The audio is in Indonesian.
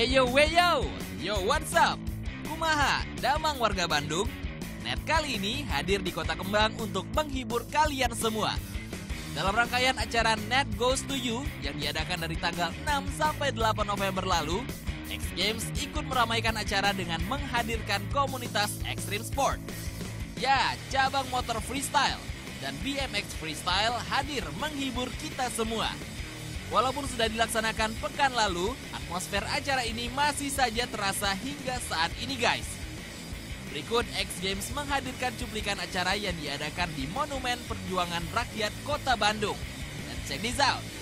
Weyo weyo, yo what's up? Kumaha, damang warga Bandung? Net kali ini hadir di Kota Kembang untuk menghibur kalian semua. Dalam rangkaian acara Net Goes to You yang diadakan dari tanggal 6 sampai 8 November lalu, X Games ikut meramaikan acara dengan menghadirkan komunitas Extreme Sport. Ya, cabang motor freestyle dan BMX freestyle hadir menghibur kita semua. Walaupun sudah dilaksanakan pekan lalu, atmosfer acara ini masih saja terasa hingga saat ini guys. Berikut X Games menghadirkan cuplikan acara yang diadakan di Monumen Perjuangan Rakyat Kota Bandung. Dan check this out.